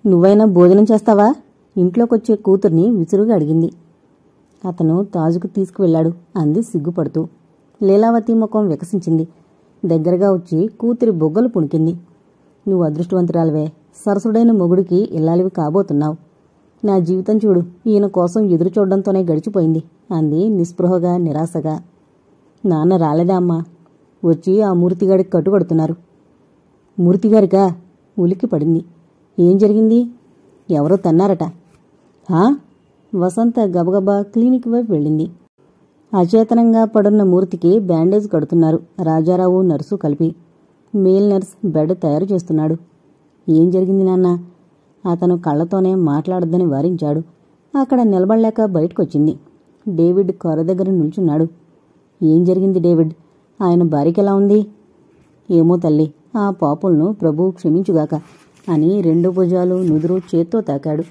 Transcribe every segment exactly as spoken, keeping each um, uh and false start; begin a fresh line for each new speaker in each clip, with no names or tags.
నువ్వైనా భోజనం చేస్తావా? ఇంట్లోకొచ్చే కూతుర్ని విసురుగా అడిగింది. అతను తాజుకు తీసుకువెళ్లాడు అంది సిగ్గుపడుతూ. లీలావతి ముఖం వికసించింది. దగ్గరగా వచ్చి కూతురి బొగ్గలు పుణికింది. నువ్వు అదృష్టవంతురాలవే, సరసుడైన మొగుడికి ఇల్లాలివి కాబోతున్నావు. నా జీవితం చూడు, ఈయన కోసం ఎదురు చూడడంతోనే గడిచిపోయింది అంది నిస్పృహగా నిరాశగా. నాన్న రాలేదా అమ్మా? వచ్చి ఆ మూర్తిగాడికి కట్టుకడుతున్నారు. మూర్తిగారికా? ఉలిక్కి పడింది. ఏం జరిగింది? ఎవరో తన్నారట. హా? వసంత గబగబా క్లినిక్ వైపు వెళ్ళింది. అచేతనంగా పడున్న మూర్తికి బ్యాండేజ్ కడుతున్నారు రాజారావు నర్సు కలిపి. మేల్ నర్స్ బెడ్ తయారు చేస్తున్నాడు. ఏం జరిగింది నాన్న? అతను కళ్లతోనే మాట్లాడొద్దని వారించాడు. అక్కడ నిలబడలేక బయటకొచ్చింది. డేవిడ్ కారు దగ్గర నిల్చున్నాడు. ఏం జరిగింది డేవిడ్? ఆయన భార్యకెలా ఉంది? ఏమో తల్లి, ఆ పాపులను ప్రభువు క్షమించుగాక అని రెండు భుజాలు నుదురు చేత్తో తాకాడు.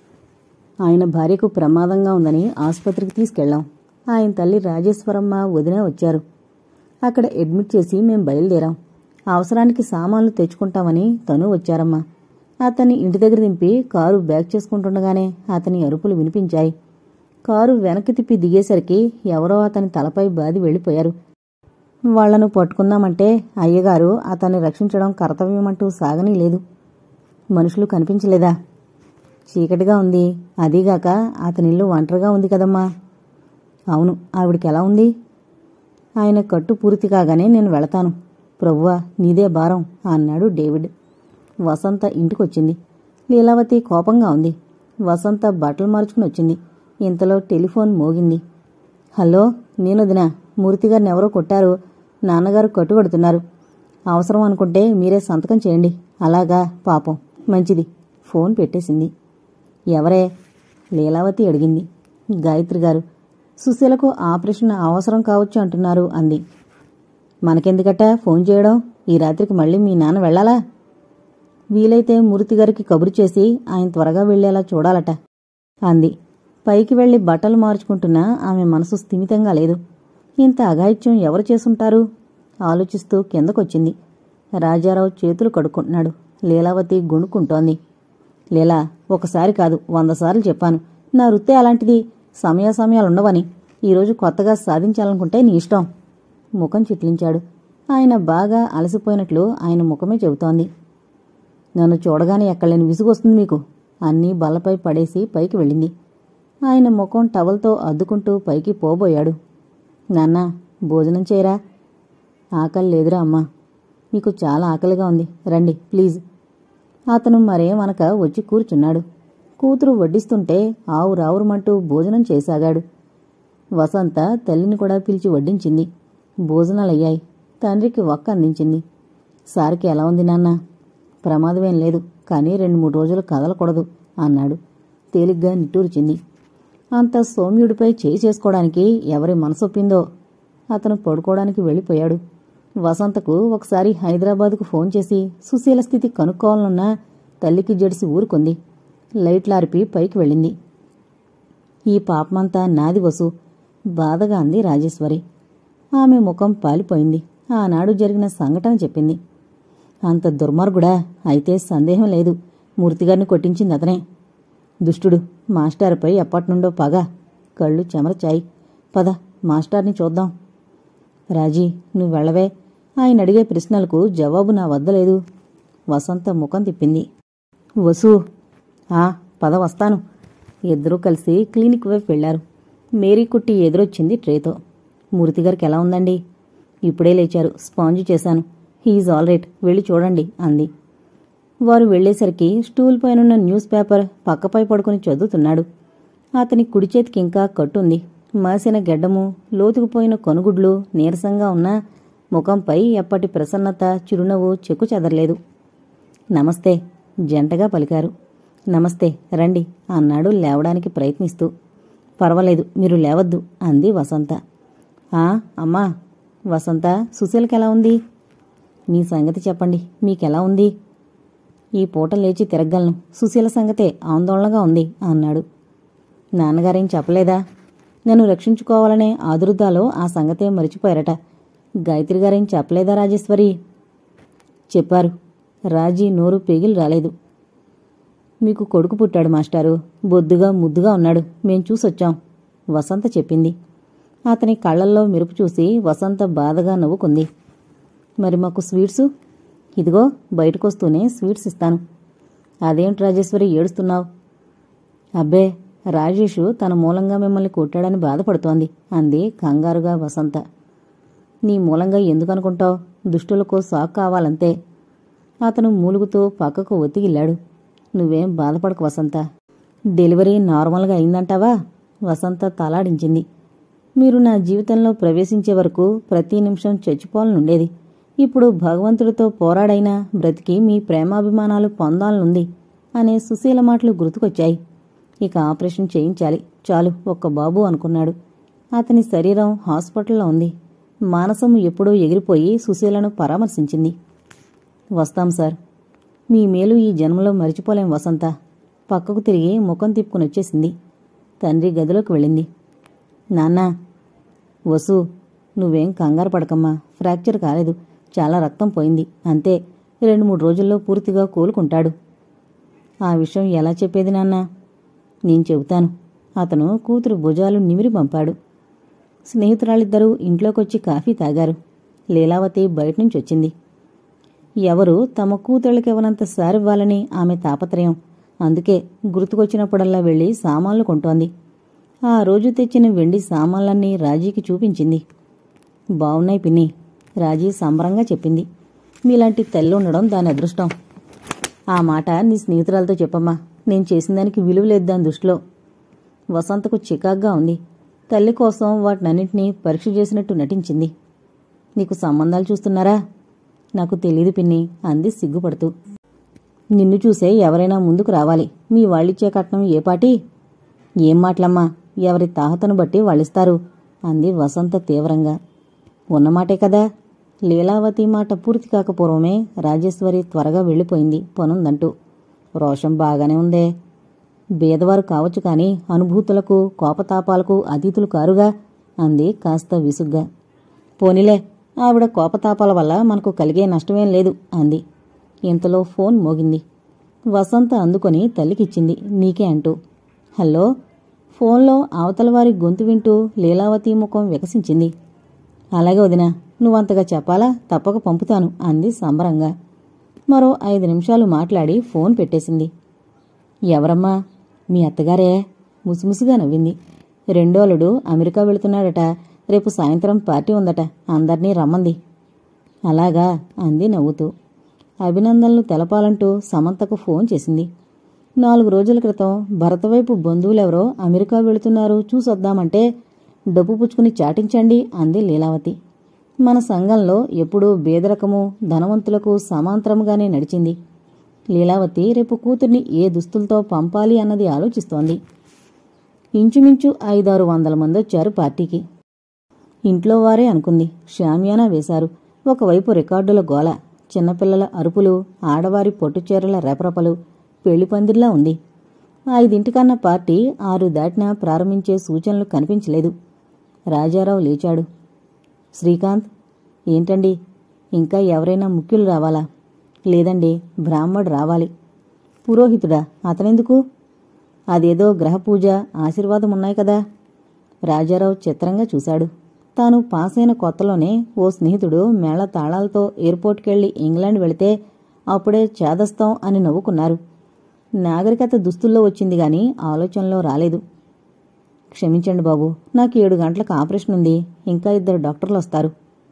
ఆయన భార్యకు ప్రమాదంగా ఉందని ఆసుపత్రికి తీసుకెళ్లాం. ఆయన తల్లి రాజేశ్వరమ్మ వదిన వచ్చారు. అక్కడ అడ్మిట్ చేసి మేం బయలుదేరాం. అవసరానికి సామాన్లు తెచ్చుకుంటామని తను వచ్చారమ్మా. అతన్ని ఇంటి దగ్గర దింపి కారు బ్యాక్ చేసుకుంటుండగానే అతని అరుపులు వినిపించాయి. కారు వెనక్కి తిప్పి దిగేసరికి ఎవరో అతని తలపై బాది వెళ్లిపోయారు. వాళ్లను పట్టుకుందామంటే అయ్యగారు అతన్ని రక్షించడం కర్తవ్యమంటూ సాగనీ లేదు. మనుషులు కనిపించలేదా? చీకటిగా ఉంది. అదీగాక అతనిల్లు ఒంటరిగా ఉంది కదమ్మా. అవును, ఆవిడికెలా ఉంది? ఆయన కట్టు పూర్తి కాగానే నేను వెళతాను. ప్రభువా, నీదే భారం అన్నాడు డేవిడ్. వసంత ఇంటికొచ్చింది. లీలావతి కోపంగా ఉంది. వసంత బట్టలు మార్చుకుని వచ్చింది. ఇంతలో టెలిఫోన్ మోగింది. హలో, నేనొదినా. మూర్తిగారిని ఎవరో కొట్టారు. నాన్నగారు కట్టుకడుతున్నారు. అవసరం అనుకుంటే మీరే సంతకం చేయండి. అలాగా? పాపం, మంచిది. ఫోన్ పెట్టేసింది. ఎవరే? లీలావతి అడిగింది. గాయత్రి గారు. సుశీలకు ఆపరేషన్ అవసరం కావచ్చు అంటున్నారు అంది. మనకెందుకట ఫోన్ చేయడం? ఈ రాత్రికి మళ్ళీ మీ నాన్న వెళ్లాలా? వీలైతే మూర్తిగారికి కబురు చేసి ఆయన త్వరగా వెళ్లేలా చూడాలట అంది. పైకి వెళ్లి బట్టలు మార్చుకుంటున్నా ఆమె మనసు స్థిమితంగా లేదు. ఇంత అఘాయిత్యం ఎవరు చేసుంటారు? ఆలోచిస్తూ కిందకొచ్చింది. రాజారావు చేతులు కడుక్కుంటున్నాడు. లీలావతి గుణుక్కుంటోంది. లీలా, ఒకసారి కాదు వందసార్లు చెప్పాను, నా వృత్తే అలాంటిది. సమయాసమయాలుండవని. ఈరోజు కొత్తగా సాధించాలనుకుంటే నీ ఇష్టం. ముఖం చిట్లించాడు. ఆయన బాగా అలసిపోయినట్లు ఆయన ముఖమే చెబుతోంది. నన్ను చూడగానే ఎక్కడలేని విసుగొస్తుంది మీకు. అన్నీ బల్లపై పడేసి పైకి వెళ్ళింది. ఆయన ముఖం టవల్తో అద్దుకుంటూ పైకి పోబోయాడు. నాన్నా, భోజనం చేయరా? ఆకలి లేదురా అమ్మా. మీకు చాలా ఆకలిగా ఉంది, రండి ప్లీజ్. అతను మరేమనక వచ్చి కూర్చున్నాడు. కూతురు వడ్డిస్తుంటే ఆవు రావురమంటూ భోజనం చేసాగాడు. వసంత తల్లిని కూడా పిలిచి వడ్డించింది. భోజనాలయ్యాయి. తండ్రికి వక్క అందించింది. సార్కి ఎలా ఉంది నాన్న? ప్రమాదమేం లేదు, కానీ రెండు మూడు రోజులు కదలకూడదు అన్నాడు. తేలిగ్గా నిట్టూర్చింది. అంత సౌమ్యుడిపై చేయి చేసుకోవడానికి ఎవరి మనసొప్పిందో. అతను పడుకోవడానికి వెళ్ళిపోయాడు. వసంతకు ఒకసారి హైదరాబాదుకు ఫోన్ చేసి సుశీల స్థితి కనుక్కోవాలన్నా తల్లికి జడిసి ఊరుకుంది. లైట్లార్పి పైకి వెళ్ళింది. ఈ పాపమంతా నాది వసు, బాధగా అంది రాజేశ్వరి. ఆమె ముఖం పాలిపోయింది. ఆనాడు జరిగిన సంఘటన చెప్పింది. అంత దుర్మార్గుడా? అయితే సందేహం లేదు, మూర్తిగారిని కొట్టించింది అతనే. దుష్టుడు. మాస్టారుపై ఎప్పటినుండో పగ. కళ్ళు చెమరచాయి. పద, మాస్టార్ని చూద్దాం. రాజీ, నువ్వు వెళ్ళవే. ఆయన అడిగే ప్రశ్నలకు జవాబు నా వద్దలేదు. వసంత ముఖం తిప్పింది. వసు. ఆ, పద వస్తాను. ఇద్దరూ కలిసి క్లినిక్ వైపు వెళ్లారు. మేరీ కుట్టి ఎదురొచ్చింది ట్రేతో. మూర్తిగారికి ఎలా ఉందండి? ఇప్పుడే లేచారు, స్పాంజ్ చేశాను. హీఈజ్ ఆల్ రైట్, వెళ్ళి చూడండి అంది. వారు వెళ్లేసరికి స్టూల్ పైనున్న న్యూస్ పేపర్ పక్కపై పడుకుని చదువుతున్నాడు. అతని కుడి చేతికి ఇంకా కట్టుంది. మాసిన గెడ్డము, లోతుకుపోయిన కనుగుడ్లు నీరసంగా ఉన్న ముఖంపై ఎప్పటి ప్రసన్నత, చిరునవ్వు చెక్కు చెదరలేదు. నమస్తే, జంటగా పలికారు. నమస్తే, రండి అన్నాడు లేవడానికి ప్రయత్నిస్తూ. పర్వాలేదు, మీరు లేవద్దు అంది వసంత. ఆ అమ్మా. వసంత, సుశీలకెలా ఉంది? మీ సంగతి చెప్పండి, మీకెలా ఉంది? ఈ పూట లేచి తిరగలను. సుశీల సంగతే ఆందోళనగా ఉంది అన్నాడు. నాన్నగారేం చెప్పలేదా? నన్ను రక్షించుకోవాలనే ఆదుర్దాలో ఆ సంగతే మరిచిపోయారట. గాయత్రి గారేం చెప్పలేదా రాజేశ్వరి? చెప్పారు. రాజీ నోరు పెగిలి రాలేదు. మీకు కొడుకు పుట్టాడు మాస్టారు. బొద్దుగా ముద్దుగా ఉన్నాడు. మేం చూసొచ్చాం వసంత చెప్పింది. అతని కళ్లల్లో మెరుపు చూసి వసంత బాధగా నవ్వుకుంది. మరి మాకు స్వీట్సు? ఇదిగో బయటకొస్తూనే స్వీట్స్ ఇస్తాను. అదేంటి రాజేశ్వరి ఏడుస్తున్నావు? అబ్బే, రాజేషు తన మూలంగా మిమ్మల్ని కొట్టాడని బాధపడుతోంది అంది కంగారుగా వసంత. నీ మూలంగా ఎందుకనుకుంటావు? దుష్టులకు సాకు కావాలంతే. అతను మూలుగుతూ పక్కకు ఒత్తిగిల్లాడు. నువ్వేం బాధపడకు వసంత. డెలివరీ నార్మల్గా అయిందంటావా? వసంత తలాడించింది. మీరు నా జీవితంలో ప్రవేశించే వరకు ప్రతి నిమిషం చచ్చిపోవాలనుండేది. ఇప్పుడు భగవంతుడితో పోరాడైనా బ్రతికి మీ ప్రేమాభిమానాలు పొందాలనుంది అనే సుశీల మాటలు గుర్తుకొచ్చాయి. ఇక ఆపరేషన్ చేయించాలి. చాలు, ఒక్క బాబు అనుకున్నాడు. అతని శరీరం హాస్పిటల్లో ఉంది. మానసము ఎప్పుడూ ఎగిరిపోయి సుశీలను పరామర్శించింది. వస్తాం సార్. మీ మేలు ఈ జన్మలో మరిచిపోలేం వసంత. పక్కకు తిరిగి ముఖం తిప్పుకుని వచ్చేసింది. తండ్రి గదిలోకి వెళ్ళింది. నాన్నా. వసు, నువ్వేం కంగారు పడకమ్మా. ఫ్రాక్చర్ కాలేదు. చాలా రక్తం పోయింది అంతే. రెండు మూడు రోజుల్లో పూర్తిగా కోలుకుంటాడు. ఆ విషయం ఎలా చెప్పేది నాన్నా? నేను చెబుతాను. అతను కూతురు భుజాలు నిమిరి పంపాడు. స్నేహితురాలిద్దరూ ఇంట్లోకొచ్చి కాఫీ తాగారు. లీలావతి బయటనుంచొచ్చింది. ఎవరు తమ కూతుళ్ళకివ్వనంత సారివ్వాలని ఆమె తాపత్రయం. అందుకే గుర్తుకొచ్చినప్పుడల్లా వెళ్లి సామాన్లు కొంటోంది. ఆ రోజు తెచ్చిన వెండి సామాన్లన్నీ రాజీకి చూపించింది. బావున్నాయి పిన్ని, రాజీ సంబరంగా చెప్పింది. మీలాంటి తల్లి ఉండడం దాని అదృష్టం. ఆ మాట నీ స్నేహితురాలతో చెప్పమ్మా. నేను చేసిన దానికి విలువ లేదు దాని దృష్టిలో. వసంతకు చికాగ్గా ఉంది. తల్లి కోసం వాటినన్నింటినీ పరీక్ష చేసినట్టు నటించింది. నీకు సంబంధాలు చూస్తున్నారా? నాకు తెలీదు పిన్ని అంది సిగ్గుపడుతూ. నిన్ను చూసే ఎవరైనా ముందుకు రావాలి. మీ వాళ్ళిచ్చే కట్నం ఏ పాటి? ఏం మాటలమ్మా, ఎవరి తాహతను బట్టి వాళ్ళిస్తారు అంది వసంత తీవ్రంగా. ఉన్నమాటే కదా. లీలావతి మాట పూర్తి కాకపూర్వమే రాజేశ్వరి త్వరగా వెళ్ళిపోయింది పనుందంటూ. రోషం బాగానే ఉందే. బీదవారు కావచ్చు కాని అనుభూతులకు కోపతాపాలకు అతీతులు కారుగా అంది కాస్త విసుగ్గా. పోనీలే, ఆవిడ కోపతాపాల వల్ల మనకు కలిగే నష్టమేం లేదు అంది. ఇంతలో ఫోన్ మోగింది. వసంత అందుకొని తల్లికిచ్చింది. నీకే అంటూ. హలో. ఫోన్లో అవతలవారి గొంతు వింటూ లీలావతి ముఖం వికసించింది. అలాగే వదినా, నువ్వంతగా చెప్పాలా? తప్పక పంపుతాను అంది సంబరంగా. మరో ఐదు నిమిషాలు మాట్లాడి ఫోన్ పెట్టేసింది. ఎవరమ్మా? మీ అత్తగారే ముసిముసిగా నవ్వింది. రెండోలుడు అమెరికా వెళుతున్నాడట. రేపు సాయంత్రం పార్టీ ఉందట. అందర్నీ రమ్మంది. అలాగా అంది నవ్వుతూ. అభినందనలు తెలపాలంటూ సమంతకు ఫోన్ చేసింది. నాలుగు రోజుల క్రితం భరతవైపు బంధువులెవరో అమెరికా వెళుతున్నారు, చూసొద్దామంటే డబ్బు పుచ్చుకుని చాటించండి అంది లీలావతి. మన సంఘంలో ఎప్పుడూ బేదరకము ధనవంతులకు సమాంతరముగానే నడిచింది. లీలావతి రేపు కూతుర్ని ఏ దుస్తులతో పంపాలి అన్నది ఆలోచిస్తోంది. ఇంచుమించు ఐదారు వందల మంది వచ్చారు పార్టీకి. ఇంట్లో వారే అనుకుంది. షామియానా వేశారు. ఒకవైపు రికార్డుల గోల, చిన్నపిల్లల అరుపులు, ఆడవారి పొట్టుచీరల రెపరెపలు, పెళ్లి పందిర్లా ఉంది. ఐదింటికన్నా పార్టీ ఆరు దాటినా ప్రారంభించే సూచనలు కనిపించలేదు. రాజారావు లేచాడు. శ్రీకాంత్. ఏంటండి, ఇంకా ఎవరైనా ముఖ్యులు రావాలా? లేదండి, బ్రాహ్మడు రావాలి. పురోహితుడా? అతనెందుకు? అదేదో గ్రహపూజ ఆశీర్వాదమున్నాయి కదా. రాజారావు చిత్రంగా చూశాడు. తాను పాసైన కొత్తలోనే ఓ స్నేహితుడు మేళ తాళాలతో ఎయిర్పోర్ట్కెళ్లి ఇంగ్లాండ్ వెళితే అప్పుడే చేదస్తాం అని నవ్వుకున్నారు. నాగరికత దుస్తుల్లో వచ్చింది గాని ఆలోచనలో రాలేదు. క్షమించండి బాబు, నాకు ఏడు గంటలకు ఆపరేషన్ ఉంది. ఇంకా ఇద్దరు డాక్టర్లు వస్తారు.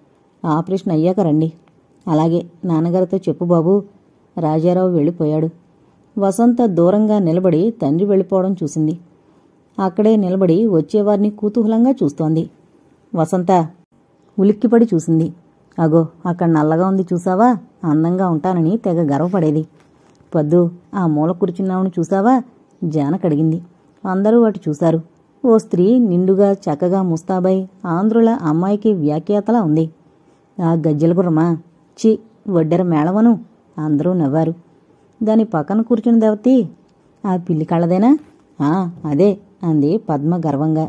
ఆపరేషన్ అయ్యాక రండి. అలాగే, నాన్నగారితో చెప్పు బాబు. రాజారావు వెళ్ళిపోయాడు. వసంత దూరంగా నిలబడి తండ్రి వెళ్ళిపోవడం చూసింది. అక్కడే నిలబడి వచ్చేవారిని కుతూహలంగా చూస్తోంది. వసంత ఉలిక్కిపడి చూసింది. అగో, అక్కడ నల్లగా ఉంది చూసావా? అందంగా ఉంటానని తెగ గర్వపడేది. పద్దు, ఆ మూల కూర్చున్నావును చూసావా? జానకడిగింది. అందరూ అటు చూశారు. ఓ స్త్రీ నిండుగా చక్కగా ముస్తాబై ఆంధ్రుల అమ్మాయికి వ్యాఖ్యాతలా ఉంది. ఆ గజ్జెల గుర్రమా? చి, వడ్డెర మేళవను. అందరూ నవ్వారు. దాని పక్కన కూర్చుని దేవతి ఆ పిల్లి కళ్ళదేనా? ఆ అదే అంది పద్మ గర్వంగా.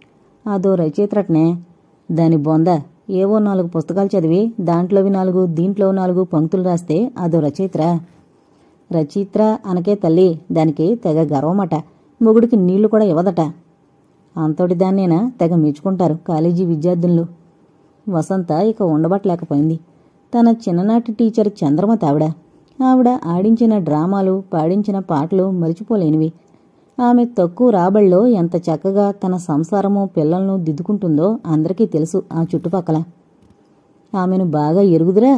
అదో రచయిత్రటనే. దాని బొంద ఏవో నాలుగు పుస్తకాలు చదివి దాంట్లోవి నాలుగు దీంట్లో నాలుగు పంక్తులు రాస్తే అదో రచయిత్ర. రచయిత్ర అనకే తల్లి, దానికి తెగ గర్వమట. మొగుడికి నీళ్లు కూడా ఇవ్వదట. అంతటి దాన్నేనా తెగ మెచ్చుకుంటారు కాలేజీ విద్యార్థులు. వసంత ఇక ఉండబట్టలేకపోయింది. తన చిన్ననాటి టీచర్ చంద్రమతి ఆవిడ. ఆవిడ ఆడించిన డ్రామాలు, పాడించిన పాటలు మరిచిపోలేనివి. ఆమె తక్కువ రాబళ్ళలో ఎంత చక్కగా తన సంసారము, పిల్లలను దిద్దుకుంటుందో అందరికీ తెలుసు ఆ చుట్టుపక్కల. ఆమెను బాగా ఎరుగుదురా?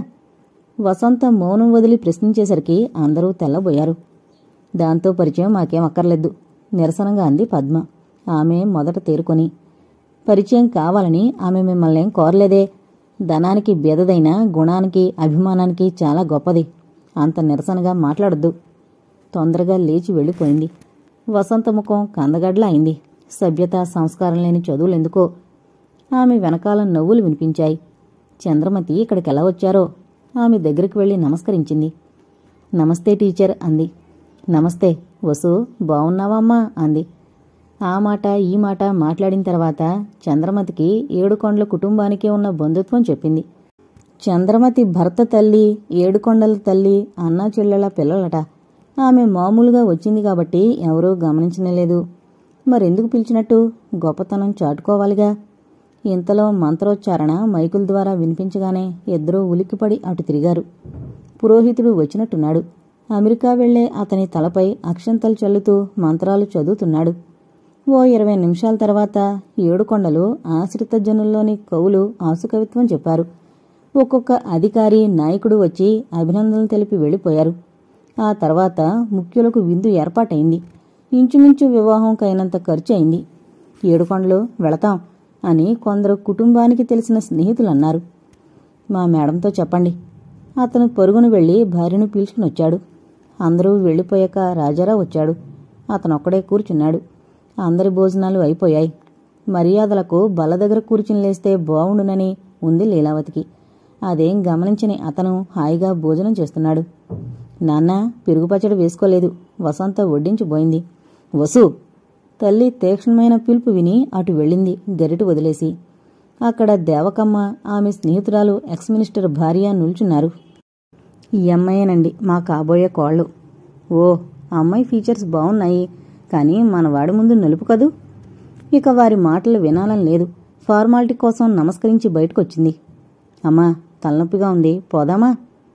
వసంత మౌనం వదిలి ప్రశ్నించేసరికి అందరూ తెల్లబోయారు. దాంతో పరిచయం మాకేం అక్కర్లేదు, నిరసనగా అంది పద్మ. ఆమె మొదట తేరుకొని, పరిచయం కావాలని ఆమె మిమ్మల్నేం కోరలేదే. ధనానికి బేదదైన గుణానికి, అభిమానానికి చాలా గొప్పది. అంత నిరసనగా మాట్లాడొద్దు. తొందరగా లేచి వెళ్ళిపోయింది. వసంత ముఖం కందగడ్లా అయింది. సభ్యత, సంస్కారం లేని చదువులెందుకో. ఆమె వెనకాల నవ్వులు వినిపించాయి. చంద్రమతి ఇక్కడికెలా వచ్చారో. ఆమె దగ్గరికి వెళ్లి నమస్కరించింది. నమస్తే టీచర్ అంది. నమస్తే వసు, బావున్నావమ్మా అంది. ఆ మాట ఈ మాట మాట్లాడిన తర్వాత చంద్రమతికి ఏడుకొండల కుటుంబానికే ఉన్న బంధుత్వం చెప్పింది. చంద్రమతి భర్త తల్లి ఏడుకొండల తల్లి అన్నా చెల్లెళ్ళ పిల్లలట. ఆమె మామూలుగా వచ్చింది కాబట్టి ఎవరూ గమనించలేదు. మరెందుకు పిలిచినట్టు? గొప్పతనం చాటుకోవాలిగా. ఇంతలో మంత్రోచ్చారణ మైకుల ద్వారా వినిపించగానే ఇద్దరూ ఉలిక్కిపడి అటు తిరిగారు. పురోహితుడు వచ్చినట్టున్నాడు. అమెరికా వెళ్లే అతని తలపై అక్షంతలు చల్లుతూ మంత్రాలు చదువుతున్నాడు. ఓ ఇరవై నిమిషాల తర్వాత ఏడుకొండలు ఆశ్రిత జనుల్లోని కవులు ఆసుకవిత్వం చెప్పారు. ఒక్కొక్క అధికారి, నాయకుడు వచ్చి అభినందనలు తెలిపి వెళ్లిపోయారు. ఆ తర్వాత ముఖ్యులకు విందు ఏర్పాటైంది. ఇంచుమించు వివాహంకైనంత ఖర్చు అయింది. ఏడుకొండలు వెళతాం అని కొందరు కుటుంబానికి తెలిసిన స్నేహితులన్నారు. మా మేడంతో చెప్పండి. అతను పరుగును వెళ్లి భార్యను పీల్చుకునొచ్చాడు. అందరూ వెళ్లిపోయాక రాజారావు వచ్చాడు. అతనొక్కడే కూర్చున్నాడు. అందరి భోజనాలు అయిపోయాయి. మర్యాదలకు బల్ల దగ్గర కూర్చుని లేస్తే బావుండునని ఉంది లీలావతికి. అదేం గమనించని అతను హాయిగా భోజనం చేస్తున్నాడు. నాన్న పెరుగు పచ్చడి వేసుకోలేదు. వసంత వడ్డించిపోయింది. వసు! తల్లి తీక్షణమైన పిలుపు విని అటు వెళ్ళింది గరిట వదిలేసి. అక్కడ దేవకమ్మ, ఆమె స్నేహితురాలు ఎక్స్ మినిస్టర్ భార్య నిల్చున్నారు. ఈ అమ్మాయేనండి మా కాబోయే కోళ్ళు. ఓ, అమ్మాయి ఫీచర్స్ బావున్నాయి, కానీ మనవాడి ముందు నలుపు కదూ. ఇక వారి మాటలు వినాలని లేదు. ఫార్మాలిటీ కోసం నమస్కరించి బయటకొచ్చింది. అమ్మా, తలనొప్పిగా ఉంది, పోదామా?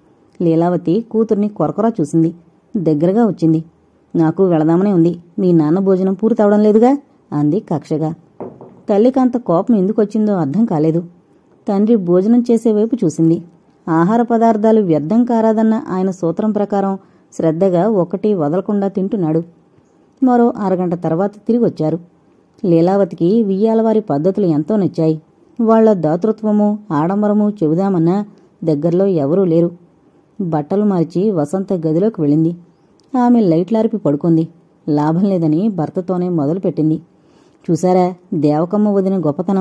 లీలావతి కూతుర్ని కొరకొరా చూసింది. దగ్గరగా వచ్చింది. నాకు వెళదామనే ఉంది. మీ నాన్న భోజనం పూర్తవడం లేదుగా అంది కక్షగా. తల్లికంత కోపం ఎందుకొచ్చిందో అర్థం కాలేదు. తండ్రి భోజనం చేసేవైపు చూసింది. ఆహార పదార్థాలు వ్యర్థం కారాదన్న ఆయన సూత్రం ప్రకారం శ్రద్ధగా ఒకటి వదలకుండా తింటున్నాడు. మరో అరగంట తర్వాత తిరిగొచ్చారు. లీలావతికి వియ్యాలవారి పద్ధతులు ఎంతో నచ్చాయి. వాళ్ల దాతృత్వము, ఆడంబరము చెబుదామన్నా దగ్గరలో ఎవరూ లేరు. బట్టలు మార్చి వసంత గదిలోకి వెళ్ళింది. ఆమె లైట్లారిపి పడుకుంది. లాభం లేదని భర్తతోనే మొదలుపెట్టింది. చూశారా దేవకమ్మ వదిన గొప్పతనం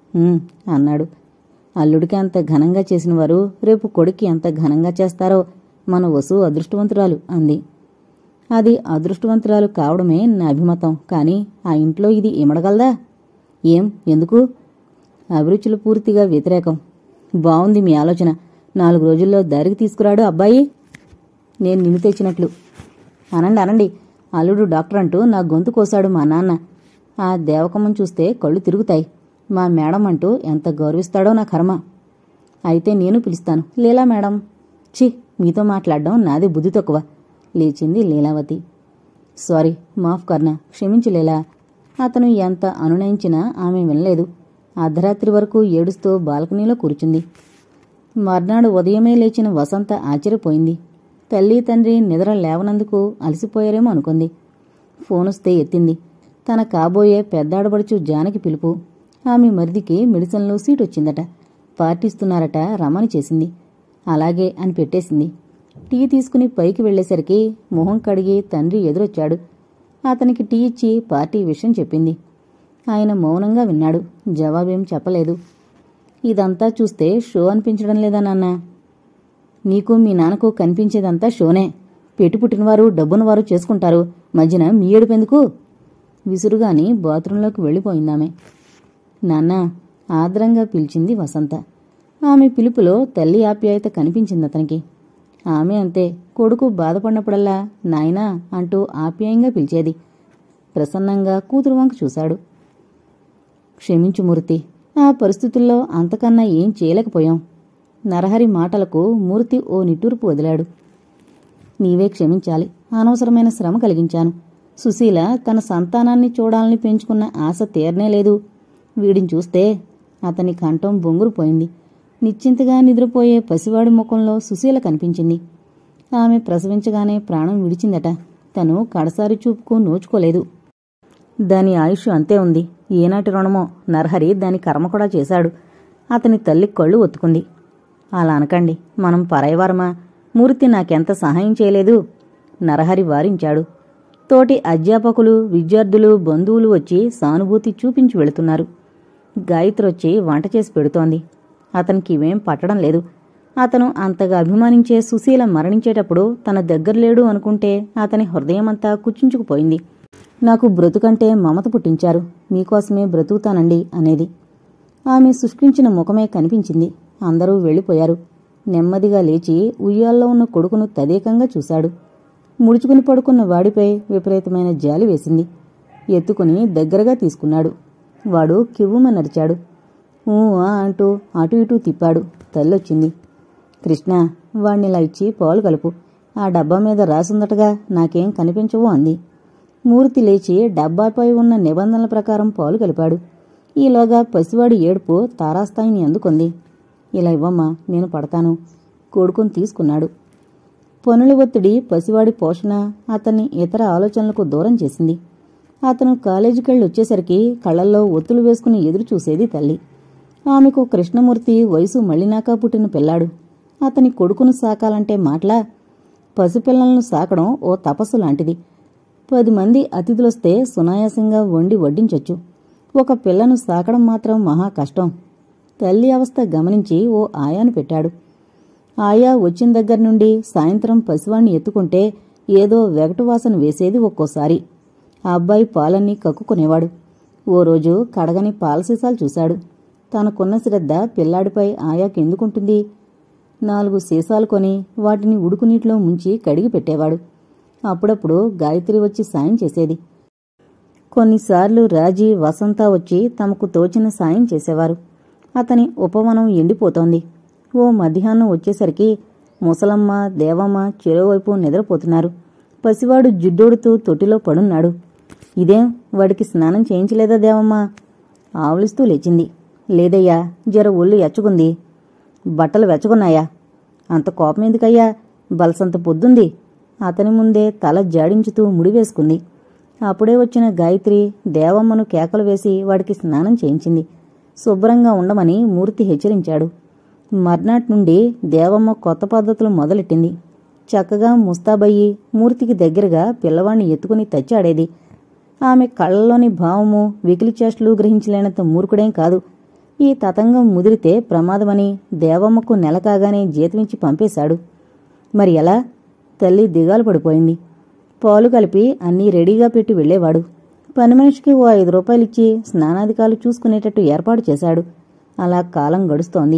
అన్నాడు. అల్లుడికి అంత ఘనంగా చేసినవారు రేపు కొడుక్కి ఎంత ఘనంగా చేస్తారో. మన వసు అదృష్టవంతురాలు అంది. అది అదృష్టవంతురాలు కావడమే నా అభిమతం. కాని ఆ ఇంట్లో ఇది ఇమడగలదా? ఏం, ఎందుకు? అభిరుచులు పూర్తిగా వ్యతిరేకం. బావుంది మీ ఆలోచన. నాలుగు రోజుల్లో దారికి తీసుకురాడు అబ్బాయి. నేను నిన్ను తెచ్చినట్లు. అనండి అనండి. అల్లుడు డాక్టర్ అంటూ నా గొంతు కోశాడు మా నాన్న. ఆ దేవకమ్మను చూస్తే కళ్ళు తిరుగుతాయి. మా మేడం అంటూ ఎంత గౌరవిస్తాడో నా కర్మ. అయితే నేను పిలుస్తాను. లీలా మేడం. ఛీ, మీతో మాట్లాడడం నాది బుద్ధి తక్కువ. లేచింది లీలావతి. సారీ, మాఫ్ కర్నా, క్షమించు లీలా. అతను ఎంత అనునయించినా ఆమె వినలేదు. అర్ధరాత్రి వరకు ఏడుస్తూ బాల్కనీలో కూర్చుంది. మర్నాడు ఉదయమే లేచిన వసంత ఆశ్చర్యపోయింది. తల్లి తండ్రి నిద్ర లేవనందుకు అలసిపోయారేమో అనుకుంది. ఫోనొస్తే ఎత్తింది. తన కాబోయే పెద్దాడబడుచు జానకి పిలుపు. ఆమె మరిదికి మెడిసిన్లో సీటొచ్చిందట. పార్టీస్తున్నారట, రమణి చేసింది. అలాగే అని పెట్టేసింది. టీ తీసుకుని పైకి వెళ్లేసరికి మొహం కడిగి తండ్రి ఎదురొచ్చాడు. అతనికి టీ ఇచ్చి పార్టీ విషయం చెప్పింది. ఆయన మౌనంగా విన్నాడు. జవాబేం చెప్పలేదు. ఇదంతా చూస్తే షో అనిపించడం లేదా నాన్న? నీకు మీ నాన్నకు కనిపించేదంతా షోనే. పెట్టి పుట్టినవారు డబ్బునవారు చేసుకుంటారు. మధ్యన మీ ఏడుపెందుకు? విసురుగాని బాత్రూంలోకి వెళ్ళిపోయిందామె. నాన్న ఆర్ద్రంగా పిలిచింది వసంత. ఆమె పిలుపులో తల్లి ఆప్యాయత కనిపించింది అతనికి. ఆమె అంతే. కొడుకు బాధపడినప్పుడల్లా నాయనా అంటూ ఆప్యాయంగా పిలిచేది. ప్రసన్నంగా కూతురు వంక చూశాడు. క్షమించు మూర్తి, ఆ పరిస్థితుల్లో అంతకన్నా ఏం చేయలేకపోయాం. నరహరి మాటలకు మూర్తి ఓ నిట్టూర్పు వదిలాడు. నీవే క్షమించాలి. అనవసరమైన శ్రమ కలిగించాను. సుశీల తన సంతానాన్ని చూడాలని పెంచుకున్న ఆశ తీరనేలేదు. వీడిని చూస్తే అతని కంఠం బొంగురుపోయింది. నిశ్చింతగా నిద్రపోయే పసివాడి ముఖంలో సుశీల కనిపించింది. ఆమె ప్రసవించగానే ప్రాణం విడిచిందట. తను కడసారి చూపుకు నోచుకోలేదు. దాని ఆయుష్ అంతే ఉంది. ఏనాటి రుణమో నరహరి దాని కర్మ కూడా చేశాడు. అతని తల్లి కళ్ళు ఒత్తుకుంది. అలా అనకండి, మనం పరాయవారమా? మూర్తి నాకెంత సహాయం చేయలేదు. నరహరి వారించాడు. తోటి అధ్యాపకులు, విద్యార్థులు, బంధువులు వచ్చి సానుభూతి చూపించి వెళుతున్నారు. గాయత్రి వచ్చి వంట చేసి పెడుతోంది. అతనికి ఇవేం పట్టడం లేదు. అతను అంతగా అభిమానించే సుశీల మరణించేటప్పుడు తన దగ్గర లేడు అనుకుంటే అతని హృదయమంతా కుచించుకుపోయింది. నాకు బ్రతుకంటే మమత పుట్టించారు, మీకోసమే బ్రతుకుతానండి అనేది. ఆమె శుష్కించిన ముఖమే కనిపించింది. అందరూ వెళ్ళిపోయారు. నెమ్మదిగా లేచి ఉయ్యాల్లో ఉన్న కొడుకును తదేకంగా చూశాడు. ముడుచుకుని పడుకున్న వాడిపై విపరీతమైన జాలి వేసింది. ఎత్తుకుని దగ్గరగా తీసుకున్నాడు. వాడు కివ్వుమ నరిచాడు. ఊ ఆ అంటూ అటు ఇటూ తిప్పాడు. తల్లొచ్చింది. కృష్ణ, వాణ్ణిలా ఇచ్చి పాలు కలుపు. ఆ డబ్బా మీద రాసుందటగా, నాకేం కనిపించవో అంది. మూర్తి లేచి డబ్బాపై ఉన్న నిబంధనల ప్రకారం పాలు కలిపాడు. ఈలోగా పసివాడి ఏడుపు తారాస్థాయిని అందుకుంది. ఇలా ఇవ్వమ్మా, నేను పడతాను. కొడుకుని తీసుకున్నాడు. పనుల ఒత్తిడి, పసివాడి పోషణ అతన్ని ఇతర ఆలోచనలకు దూరం చేసింది. అతను కాలేజీకెళ్ళి వచ్చేసరికి కళ్లల్లో ఒత్తులు వేసుకుని ఎదురు చూసేది తల్లి. ఆమెకు కృష్ణమూర్తి వయసు మళ్ళినాకా పుట్టిన పిల్లాడు. అతని కొడుకును సాకాలంటే మాటలా? పసిపిల్లలను సాకడం ఓ తపస్సు లాంటిది. పది మంది అతిథులొస్తే సునాయాసంగా వండి వడ్డించొచ్చు. ఒక పిల్లను సాకడం మాత్రం మహా కష్టం. తల్లి అవస్థ గమనించి ఓ ఆయాను పెట్టాడు. ఆయా వచ్చిన దగ్గర నుండి సాయంత్రం పసివాణ్ణి ఎత్తుకుంటే ఏదో వెగటు వాసన వేసేది ఒక్కోసారి. ఆ అబ్బాయి పాలన్నీ కక్కుకునేవాడు. ఓ రోజు కడగని పాల సీసాలు చూశాడు. తనకున్న శ్రద్ధ పిల్లాడిపై ఆయాకెందుకుంటుంది? నాలుగు సీసాలు కొని వాటిని ఉడుకునీటిలో ముంచి కడిగి పెట్టేవాడు. అప్పుడప్పుడు గాయత్రి వచ్చి సాయం చేసేది. కొన్నిసార్లు రాజీ, వసంత వచ్చి తమకు తోచిన సాయం చేసేవారు. అతని ఉపవనం ఎండిపోతోంది. ఓ మధ్యాహ్నం వచ్చేసరికి ముసలమ్మ, దేవమ్మ చెరోవైపు నిద్రపోతున్నారు. పసివాడు జుడ్డోడుతూ తొట్టిలో పడున్నాడు. ఇదేం, వాడికి స్నానం చేయించలేదా దేవమ్మ? ఆవులిస్తూ లేచింది. లేదయ్యా, జర ఒళ్ళు ఎచ్చుకుంది. బట్టలు వెచ్చగున్నాయా? అంత కోపం ఎందుకయ్యా? బలసంత పొద్దుంది. అతని ముందే తల జాడించుతూ ముడివేసుకుంది. అప్పుడే వచ్చిన గాయత్రి దేవమ్మను కేకలు వేసి వాడికి స్నానం చేయించింది. శుభ్రంగా ఉండమని మూర్తి హెచ్చరించాడు. మర్నాటి నుండి దేవమ్మ కొత్త పద్ధతులు మొదలెట్టింది. చక్కగా ముస్తాబయ్యి మూర్తికి దగ్గరగా పిల్లవాణ్ణి ఎత్తుకుని తచ్చాడేది. ఆమె కళ్లలోని భావము, వెకిలి చేష్టలు గ్రహించలేనంత మూర్ఖుడేం కాదు. ఈ తతంగం ముదిరితే ప్రమాదమని దేవమ్మకు నెల కాగానే జీతమిచ్చి పంపేశాడు. మరి ఎలా? తల్లి దిగాలు పడిపోయింది. పాలు కలిపి అన్నీ రెడీగా పెట్టి వెళ్లేవాడు. పని మనిషికి ఓ ఐదు రూపాయలిచ్చి స్నానాధికాలు చూసుకునేటట్టు ఏర్పాటు చేశాడు. అలా కాలం గడుస్తోంది.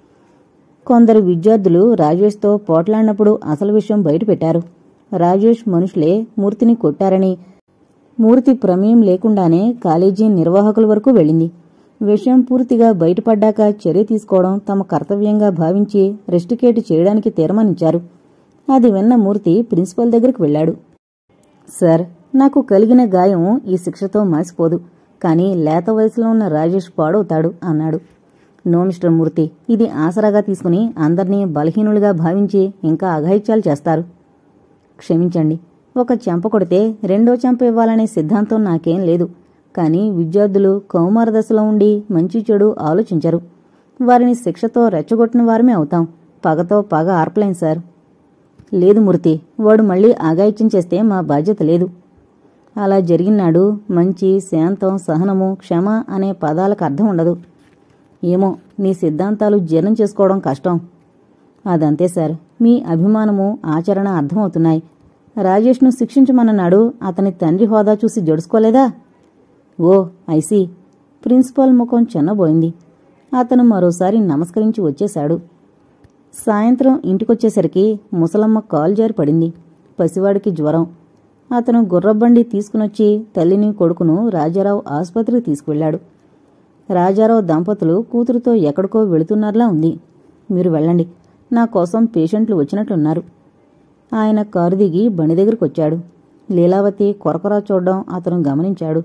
కొందరు విద్యార్థులు రాజేష్తో పోట్లాడినప్పుడు అసలు విషయం బయటపెట్టారు. రాజేష్ మనుషులే మూర్తిని కొట్టారని, మూర్తి ప్రమేయం లేకుండానే కాలేజీ నిర్వాహకుల వరకు వెళ్ళింది. విషయం పూర్తిగా బయటపడ్డాక చర్య తీసుకోవడం తమ కర్తవ్యంగా భావించి రెస్టికేట్ చేయడానికి తీర్మానించారు. అది విన్న మూర్తి ప్రిన్సిపల్ దగ్గరికి వెళ్లాడు. సార్, నాకు కలిగిన గాయం ఈ శిక్షతో మాసిపోదు, కానీ లేత వయసులో ఉన్న రాజేష్ పాడవుతాడు అన్నాడు. నో మిస్టర్ మూర్తి, ఇది ఆసరాగా తీసుకుని అందర్నీ బలహీనులుగా భావించి ఇంకా అఘాయిత్యాలు చేస్తారు. క్షమించండి, ఒక చెంప కొడితే రెండో చెంప ఇవ్వాలనే సిద్ధాంతం నాకేం లేదు. కానీ విద్యార్థులు కౌమార దశలో ఉండి మంచి చెడు ఆలోచించరు. వారిని శిక్షతో రెచ్చగొట్టిన వారమే అవుతాం. పగతో పగ ఆర్పలేం సార్. లేదు మూర్తి, వాడు మళ్లీ ఆగాయిత్యం చేస్తే మా బాధ్యత లేదు. అలా జరిగినాడు మంచి, శాంతం, సహనము, క్షమ అనే పదాలకు అర్థం ఉండదు. ఏమో, నీ సిద్ధాంతాలు జీర్ణం చేసుకోవడం కష్టం. అదంతే సార్, మీ అభిమానము, ఆచరణ అర్థమవుతున్నాయి. రాజేష్ను శిక్షించమన్నాడు. అతని తండ్రి హోదా చూసి జడుసుకోలేదా? ఓ ఐసీ. ప్రిన్సిపాల్ ముఖం చిన్నబోయింది. అతను మరోసారి నమస్కరించి వచ్చేశాడు. సాయంత్రం ఇంటికొచ్చేసరికి ముసలమ్మ కాలు జారి పడింది. పసివాడికి జ్వరం. అతను గుర్రబండి తీసుకునొచ్చి తల్లిని కొడుకును రాజారావు ఆసుపత్రికి తీసుకువెళ్లాడు. రాజారావు దంపతులు కూతురుతో ఎక్కడికో వెళుతున్నారులా ఉంది. మీరు వెళ్ళండి, నా కోసం పేషెంట్లు వచ్చినట్లున్నారు. ఆయన కారు దిగి బండి దగ్గరకొచ్చాడు. లీలావతి కొరకొరా చూడడం అతను గమనించాడు.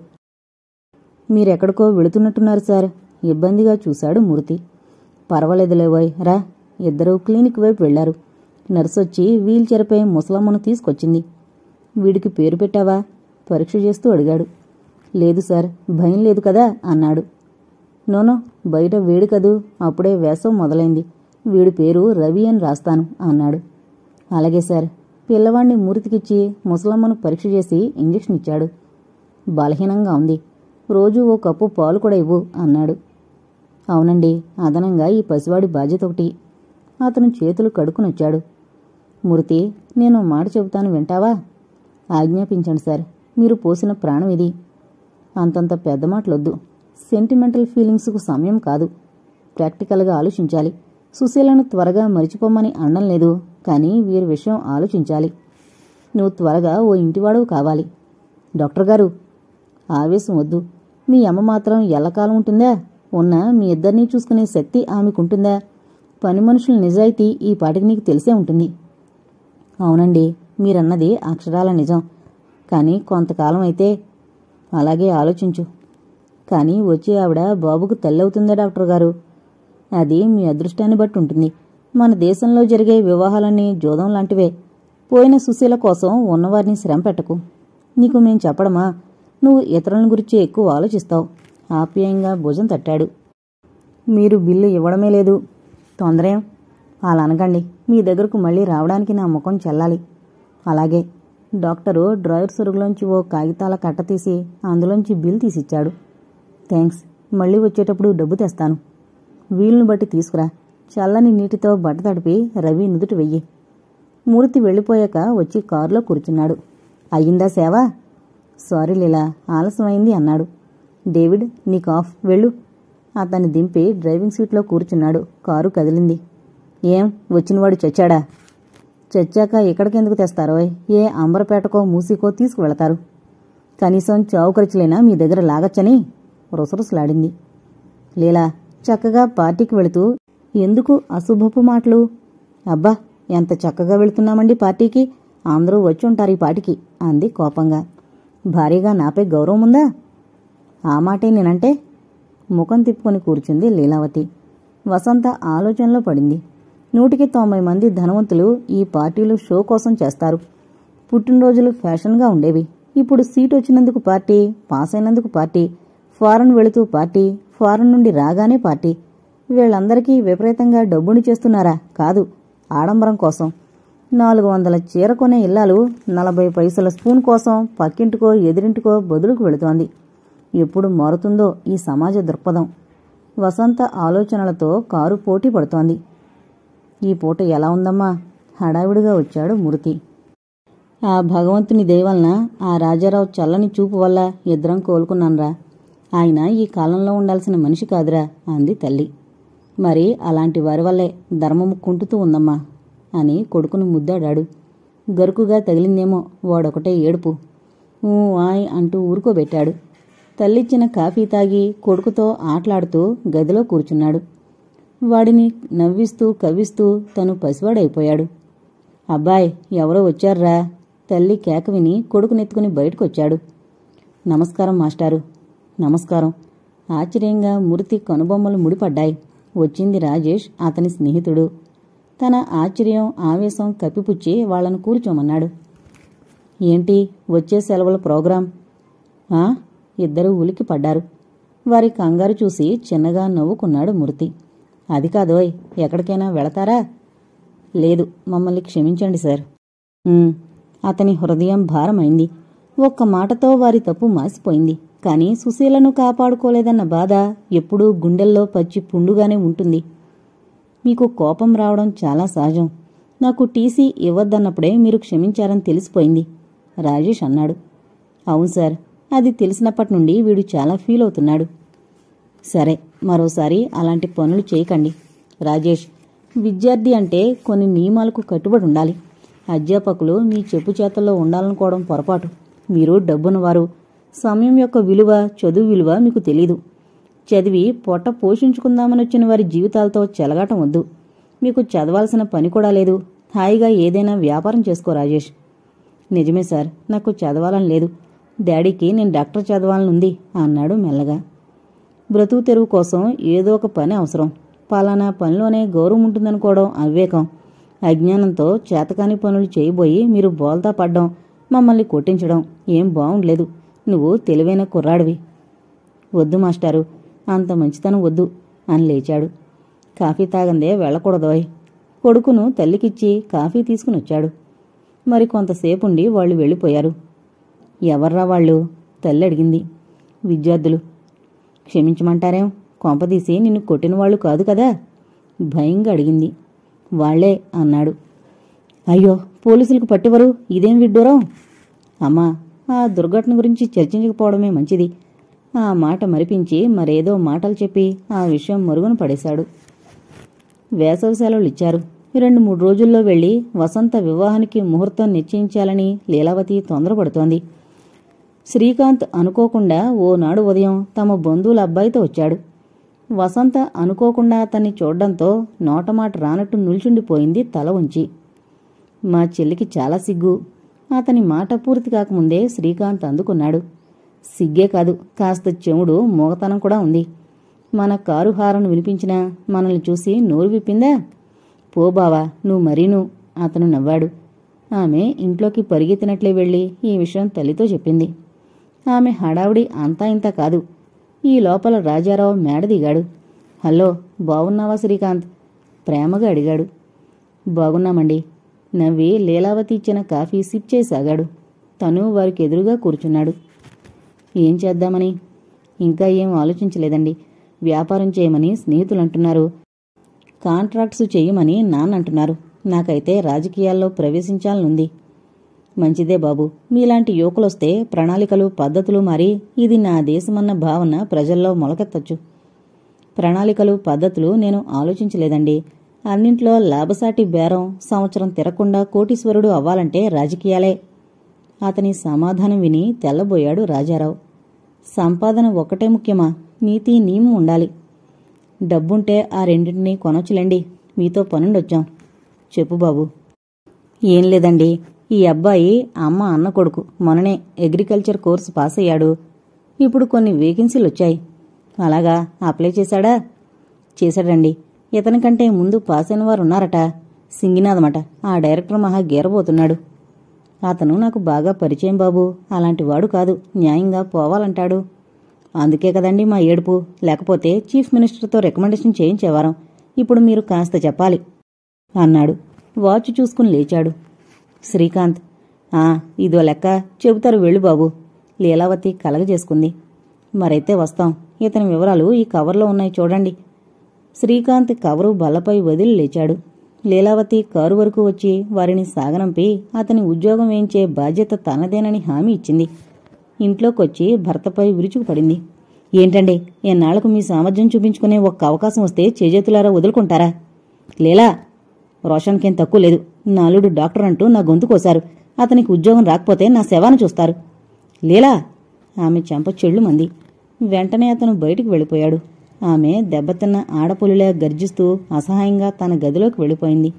మీరెక్కడికో వెళుతున్నట్టున్నారు సార్, ఇబ్బందిగా చూశాడు మూర్తి. పర్వాలేదులేవోయ్, రా. ఇద్దరూ క్లినిక్ వైపు వెళ్లారు. నర్సొచ్చి వీల్ చైర్పై ముసలమ్మను తీసుకొచ్చింది. వీడికి పేరు పెట్టావా? పరీక్ష చేస్తూ అడిగాడు. లేదు సార్, భయం లేదు కదా అన్నాడు. నోనో, బయట వేడి కదూ, అప్పుడే వేసవ మొదలైంది. వీడి పేరు రవి అని రాస్తాను అన్నాడు. అలాగే సార్. పిల్లవాణ్ణి మూర్తికిచ్చి ముసలమ్మను పరీక్ష చేసి ఇంజెక్షన్ ఇచ్చాడు. బలహీనంగా ఉంది, రోజూ ఓ కప్పు పాలు కూడా ఇవ్వు అన్నాడు. అవునండి, అదనంగా ఈ పసివాడి బాధ్యత ఒకటి. అతను చేతులు కడుక్కునొచ్చాడు. మూర్తి, నేను మాట చెబుతాను, వింటావా? ఆజ్ఞాపించండి సార్, మీరు పోసిన ప్రాణం ఇది. అంతంత పెద్ద మాటలొద్దు. సెంటిమెంటల్ ఫీలింగ్స్కు సమయం కాదు. ప్రాక్టికల్గా ఆలోచించాలి. సుశీలను త్వరగా మరిచిపోమని అనడం లేదు, కానీ వీరి విషయం ఆలోచించాలి. నువ్వు త్వరగా ఓ ఇంటివాడవు కావాలి. డాక్టర్ గారు, ఆవేశం వద్దు. మీ అమ్మ మాత్రం ఎల్లకాలం ఉంటుందా? ఉన్న మీ ఇద్దరినీ చూసుకునే శక్తి ఆమెకుంటుందా? పని మనుషుల నిజాయితీ ఈ పాటికి నీకు తెలిసే ఉంటుంది. అవునండి, మీరన్నది అక్షరాల నిజం. కానీ కొంతకాలం అయితే. అలాగే ఆలోచించు. కానీ వచ్చే ఆవిడ బాబుకు తల్లవుతుందా డాక్టర్ గారు? అది మీ అదృష్టాన్ని బట్టి ఉంటుంది. మన దేశంలో జరిగే వివాహాలన్నీ జోదం లాంటివే. పోయిన సుశీల కోసం ఉన్నవారిని శ్రమ పెట్టకు. నీకు మేం చెప్పడమా? నువ్వు ఇతరుల గురించి ఎక్కువ ఆలోచిస్తావు. ఆప్యాయంగా భుజం తట్టాడు. మీరు బిల్లు ఇవ్వడమే లేదు. తొందరేం? అలా అనకండి. మీ దగ్గరకు మళ్ళీ రావడానికి నా ముఖం చెల్లాలి. అలాగే. డాక్టరు డ్రాయర్ సొరుగులోంచి ఓ కాగితాల కట్ట తీసి అందులోంచి బిల్ తీసిచ్చాడు. థ్యాంక్స్. మళ్ళీ వచ్చేటప్పుడు డబ్బు తెస్తాను. వీలును బట్టి తీసుకురా. చల్లని నీటితో బట్ట తడిపి రవి నుదుటి వెయ్యి. మూర్తి వెళ్ళిపోయాక వచ్చి కారులో కూర్చున్నాడు. అయ్యిందా సేవ? సారీ లీలా, ఆలస్యమైంది అన్నాడు. డేవిడ్, నీకు ఆఫ్, వెళ్ళు. అతన్ని దింపి డ్రైవింగ్ సీట్లో కూర్చున్నాడు. కారు కదిలింది. ఏం, వచ్చినవాడు చచ్చాడా? చచ్చాక ఇక్కడికెందుకు తెస్తారోయ్? ఏ అంబరపేటకో మూసీకో తీసుకువెళతారు. కనీసం చావు ఖర్చులైనా మీ దగ్గర లాగచ్చని రుసరుసలాడింది. లీలా, చక్కగా పార్టీకి వెళుతూ ఎందుకు అశుభపు మాటలు? అబ్బా, ఎంత చక్కగా వెళుతున్నామండి పార్టీకి. అందరూ వచ్చి ఉంటారు ఈ పాటికి అంది కోపంగా. భారీగా నాపై గౌరవం ఉందా? ఆ మాటే నేనంటే. ముఖం తిప్పుకొని కూర్చుంది లీలావతి. వసంత ఆలోచనలో పడింది. నూటికి తొంభై మంది ధనవంతులు ఈ పార్టీలు షో కోసం చేస్తారు. పుట్టినరోజులు ఫ్యాషన్గా ఉండేవి. ఇప్పుడు సీట్ వచ్చినందుకు పార్టీ, పాస్ అయినందుకు పార్టీ, ఫారెన్ వెళుతూ పార్టీ, ఫారెన్ నుండి రాగానే పార్టీ. వీళ్ళందరికీ విపరీతంగా డబ్బుని చేస్తున్నారా? కాదు, ఆడంబరం కోసం. నాలుగు వందల చీర కొనే ఇల్లాలు నలభై పైసల స్పూన్ కోసం పక్కింటికో ఎదిరింటికో బదులుకు వెళుతోంది. ఎప్పుడు మారుతుందో ఈ సమాజ దృక్పథం? వసంత ఆలోచనలతో కారు పోటీ పడుతోంది. ఈ పూట ఎలా ఉందమ్మా? హడావిడిగా వచ్చాడు మూర్తి. ఆ భగవంతుని దయవలన, ఆ రాజారావు చల్లని చూపు వల్ల ఇద్దరం కోలుకున్నాన్రా. ఆయన ఈ కాలంలో ఉండాల్సిన మనిషి కాదురా అంది తల్లి. మరి అలాంటి వారి వల్లే ధర్మము కుంటుతూ ఉందమ్మా అని కొడుకును ముద్దాడాడు. గరుకుగా తగిలిందేమో వాడొకటే ఏడుపు. ఊ ఆయ్ అంటూ ఊరుకోబెట్టాడు. తల్లిచ్చిన కాఫీ తాగి కొడుకుతో ఆటలాడుతూ గదిలో కూర్చున్నాడు. వాడిని నవ్విస్తూ కవ్విస్తూ తను పసివాడైపోయాడు. అబ్బాయ్, ఎవరో వచ్చారురా. తల్లి కేక విని కొడుకునెత్తుకుని బయటకొచ్చాడు. నమస్కారం మాస్టారు. నమస్కారం. ఆశ్చర్యంగా మూర్తి కనుబొమ్మలు ముడిపడ్డాయి. వచ్చింది రాజేష్, అతని స్నేహితుడు. తన ఆశ్చర్యం ఆవేశం కప్పిపుచ్చి వాళ్లను కూర్చోమన్నాడు. ఏంటి వచ్చే సెలవుల ప్రోగ్రాం? ఆ? ఇద్దరూ ఉలికి పడ్డారు. వారి కంగారు చూసి చిన్నగా నవ్వుకున్నాడు మూర్తి. అది కాదోయ్, ఎక్కడికైనా వెళతారా? లేదు, మమ్మల్ని క్షమించండి సార్. అతని హృదయం భారమైంది. ఒక్క మాటతో వారి తప్పు మాసిపోయింది. కాని సుశీలను కాపాడుకోలేదన్న బాధ ఎప్పుడూ గుండెల్లో పచ్చి పుండుగానే ఉంటుంది. మీకు కోపం రావడం చాలా సహజం. నాకు టీసీ ఇవ్వద్దన్నప్పుడే మీరు క్షమించారని తెలిసిపోయింది రాజేష్ అన్నాడు. అవును సార్, అది తెలిసినప్పటి నుండి వీడు చాలా ఫీల్ అవుతున్నాడు. సరే, మరోసారి అలాంటి పనులు చేయకండి. రాజేష్, విద్యార్థి అంటే కొన్ని నియమాలకు కట్టుబడి ఉండాలి. అధ్యాపకులు మీ చెప్పు చేతల్లో ఉండాలనుకోవడం పొరపాటు. మీరు డబ్బున్నవారు. సమయం యొక్క విలువ, చదువు విలువ మీకు తెలీదు. చదివి పొట్ట పోషించుకుందామని వచ్చిన వారి జీవితాలతో చెలగాటం వద్దు. మీకు చదవాల్సిన పని కూడా లేదు. హాయిగా ఏదైనా వ్యాపారం చేసుకో రాజేష్. నిజమే సార్, నాకు చదవాలని లేదు. డాడీకి నేను డాక్టర్ చదవాలనుంది అన్నాడు మెల్లగా. బ్రతుకు తెరువు కోసం ఏదో ఒక పని అవసరం. పలానా పనిలోనే గౌరవం ఉంటుందనుకోవడం అవివేకం. అజ్ఞానంతో చేతకాని పనులు చేయబోయి మీరు బోల్తా పడ్డం, మమ్మల్ని కొట్టించడం ఏం బావుండలేదు. నువ్వు తెలివైన కుర్రాడివి. వద్దు మాస్టారు, అంత మంచితనం వద్దు అని లేచాడు. కాఫీ తాగందే వెళ్ళకూడదోయ్. కొడుకును తల్లికిచ్చి కాఫీ తీసుకుని వచ్చాడు. మరి కొంతసేపుండి వాళ్ళు వెళ్ళిపోయారు. ఎవర్రా వాళ్ళు? తల్లి అడిగింది. విద్యార్థులు. క్షమించమంటారేం? కొంపదీసి నిన్ను కొట్టినవాళ్లు కాదు కదా? భయంగా అడిగింది. వాళ్లే అన్నాడు. అయ్యో, పోలీసులకు పట్టివరు. ఇదేం విడ్డూరం? అమ్మా, ఆ దుర్ఘటన గురించి చర్చించకపోవడమే మంచిది. ఆ మాట మరిపించి మరేదో మాటలు చెప్పి ఆ విషయం మరుగున పడేశాడు. వేసవి సెలవులు ఇచ్చారు. రెండు మూడు రోజుల్లో వెళ్లి వసంత వివాహానికి ముహూర్తం నిశ్చయించాలని లీలావతి తొందరపడుతోంది. శ్రీకాంత్ అనుకోకుండా ఓనాడు ఉదయం తమ బంధువుల అబ్బాయితో వచ్చాడు. వసంత అనుకోకుండా అతన్ని చూడ్డంతో నోటమాట రానట్టు నిల్చుండిపోయింది తల ఉంచి. మా చెల్లికి చాలా సిగ్గు. అతని మాట పూర్తి కాకముందే శ్రీకాంత్ అందుకున్నాడు. సిగ్గే కాదు, కాస్త చెముడు మోగతనం కూడా ఉంది. మన కారు హారను వినిపించినా మనల్ని చూసి నోరు విప్పిందా? పో బావా, నువ్వు మరీను అతను నవ్వాడు. ఆమె ఇంట్లోకి పరిగెత్తినట్లే వెళ్లి ఈ విషయం తల్లితో చెప్పింది. ఆమె హడావుడి అంతా ఇంత కాదు. ఈ లోపల రాజారావు మేడ దిగాడు. హలో, బాగున్నావా శ్రీకాంత్? ప్రేమగా అడిగాడు. బాగున్నామండి. నవ్వి లీలావతి ఇచ్చిన కాఫీ సిప్ చేసాగాడు. తను వారికి ఎదురుగా కూర్చున్నాడు. ఏం చేద్దామని? ఇంకా ఏం ఆలోచించలేదండి. వ్యాపారం చేయమని స్నేహితులంటున్నారు. కాంట్రాక్ట్స్ చేయమని నాన్నంటున్నారు. నాకైతే రాజకీయాల్లో ప్రవేశించాలనుంది. మంచిదే బాబు. మీలాంటి యువకులొస్తే ప్రణాళికలు, పద్ధతులు మారి ఇది నా దేశమన్న భావన ప్రజల్లో మొలకెత్తచ్చు. ప్రణాళికలు, పద్ధతులు నేను ఆలోచించలేదండి. అన్నింట్లో లాభసాటి బేరం, సంవత్సరం తిరగకుండా కోటీశ్వరుడు అవ్వాలంటే రాజకీయాలే. అతని సమాధానం విని తెల్లబోయాడు రాజారావు. సంపాదన ఒక్కటే ముఖ్యమా? నీతి నియమం ఉండాలి. డబ్బుంటే ఆ రెండింటినీ కొనొచ్చులేండి. మీతో పనుండొచ్చాం. చెప్పు బాబు. ఏం లేదండి. ఈ అబ్బాయి అమ్మ అన్న కొడుకు మొన్ననే అగ్రికల్చర్ కోర్సు పాస్ అయ్యాడు. ఇప్పుడు కొన్ని వేకెన్సీలు వచ్చాయి. అలాగా, అప్లై చేశాడా? చేశాడండి. ఇతనికంటే ముందు పాస్ అయిన వారు ఉన్నారట. సింగినాథమట. ఆ డైరెక్టర్ మహా గీరబోతున్నాడు. అతను నాకు బాగా పరిచయం బాబు. అలాంటి వాడు కాదు. న్యాయంగా పోవాలంటాడు. అందుకే కదండి మా ఏడుపు. లేకపోతే చీఫ్ మినిస్టర్తో రికమెండేషన్ చేయించేవారం. ఇప్పుడు మీరు కాస్త చెప్పాలి అన్నాడు. వాచ్ చూసుకుని లేచాడు. శ్రీకాంత్. ఆ ఇదో లెక్క చెబుతారు, వెళ్ళు బాబు. లీలావతి కలగజేసుకుంది. మరైతే వస్తాం. ఇతని వివరాలు ఈ కవర్లో ఉన్నాయి చూడండి. శ్రీకాంత్ కవరు బల్లపై వదిలి లేచాడు. లీలావతి కారు వరకు వచ్చి వారిని సాగనంపి అతని ఉద్యోగం వేయించే బాధ్యత తనదేనని హామీ ఇచ్చింది. ఇంట్లోకొచ్చి భర్తపై విరుచుకుపడింది. ఏంటండి, ఎన్నాళ్లకు మీ సామర్థ్యం చూపించుకునే ఒక్క అవకాశం వస్తే చేజేతులారా వదులుకుంటారా? లీలా, రోషన్కేం తక్కువ లేదు. నా అల్లుడు డాక్టర్ అంటూ నా గొంతు కోశారు. అతనికి ఉద్యోగం రాకపోతే నా శవాన్ని చూస్తారు. లీలా! ఆమె చెంప చెళ్ళు మంది. వెంటనే అతను బయటికి వెళ్ళిపోయాడు. ఆమె దెబ్బతిన్న ఆడపులిలా గర్జిస్తూ అసహాయంగా తన గదిలోకి వెళ్ళిపోయింది.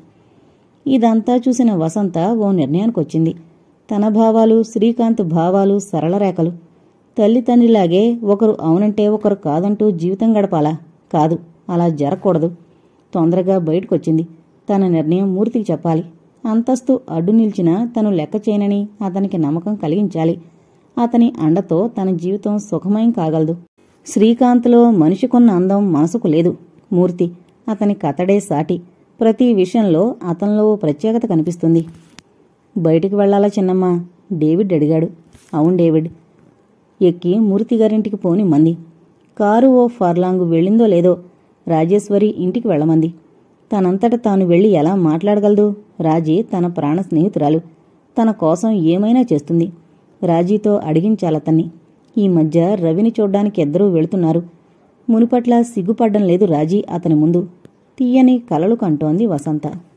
ఇదంతా చూసిన వసంత ఓ నిర్ణయానికొచ్చింది. తన భావాలు, శ్రీకాంత్ భావాలు సరళరేఖలు. తల్లి తండ్రిలాగే ఒకరు అవునంటే ఒకరు కాదంటూ జీవితం గడపాలా? కాదు, అలా జరగకూడదు. తొందరగా బయటకొచ్చింది. తన నిర్ణయం మూర్తికి చెప్పాలి. అంతస్తు అడ్డు నిలిచినా తను లెక్క చేయనని అతనికి నమ్మకం కలిగించాలి. అతని అండతో తన జీవితం సుఖమయం కాగలదు. శ్రీకాంత్లో మనిషికున్న అందం మనసుకు లేదు. మూర్తి అతని కతడే సాటి. ప్రతి విషయంలో అతనిలో ప్రత్యేకత కనిపిస్తుంది. బయటికి వెళ్లాలా చిన్నమ్మ? డేవిడ్ అడిగాడు. అవును డేవిడ్. ఎక్కి మూర్తిగారింటికి పోని మంది. కారు ఓ ఫర్లాంగు వెళ్ళిందో లేదో రాజేశ్వరి ఇంటికి వెళ్లమంది. తనంతట తాను వెళ్లి ఎలా మాట్లాడగలదు? రాజీ తన ప్రాణ స్నేహితురాలు. తన కోసం ఏమైనా చేస్తుంది. రాజీతో అడిగించాలతన్ని. ఈ మధ్య రవిని చూడ్డానికి ఇద్దరూ వెళుతున్నారు. మునుపట్ల సిగ్గుపడ్డం లేదు రాజీ అతని ముందు. తీయని కలలు కంటోంది వసంత.